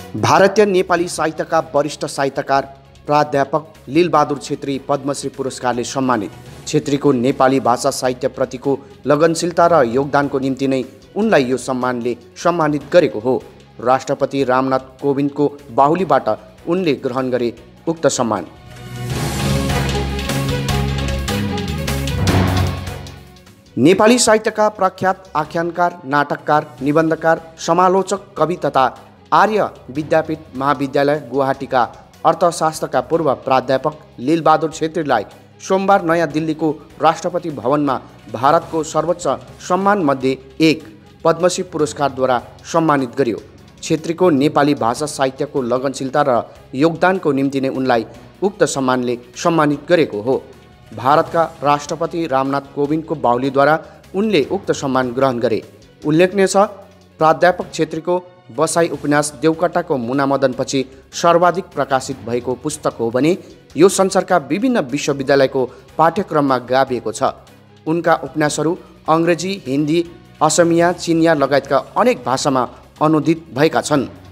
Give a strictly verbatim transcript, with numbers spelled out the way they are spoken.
भारतीय नेपाली साहित्यका वरिष्ठ साहित्यकार प्राध्यापक लीलबहादुर छेत्री पद्मश्री पुरस्कारले सम्मानित। छेत्रीको नेपाली भाषा साहित्यप्रतिको लगनशीलता र योगदानको निम्ति नै उनलाई यो सम्मानले सम्मानित गरेको हो। राष्ट्रपति रामनाथ कोविन्दको बाहुलीबाट उनले ग्रहण गरे उक्त सम्मान। नेपाली साहित्यका प्रख्यात आख्यानकार, नाटककार, निबन्धकार, समालोचक, कवि तथा आर्य विद्यापीठ महाविद्यालय गुवाहाटीका अर्थशास्त्रका पूर्व प्राध्यापक लीलबहादुर छेत्रीलाई सोमबार नयाँ दिल्लीको राष्ट्रपति भवनमा भारतको सर्वोच्च सम्मानमध्ये एक पद्मश्री पुरस्कारद्वारा सम्मानित गरियो। छेत्रीको नेपाली भाषा साहित्यको लगनशीलता र योगदानको निम्ति नै उनलाई उक्त सम्मानले सम्मानित गरेको हो। भारतका राष्ट्रपति रामनाथ कोविन्दको बाहुलीद्वारा उनले उक्त सम्मान ग्रहण गरे। उल्लेखनीय छ, प्राध्यापक छेत्रीको बसाई उपन्यास देवकटाको मुनामदनपछि सर्वाधिक प्रकाशित भएको पुस्तक हो भने यो संसारका विभिन्न विश्वविद्यालयको पाठ्यक्रममा गाभिएको छ। उनका उपन्यासहरू अङ्ग्रेजी, हिन्दी, असमिया, चिनिया लगायतका अनेक भाषामा अनुदित भएका छन्।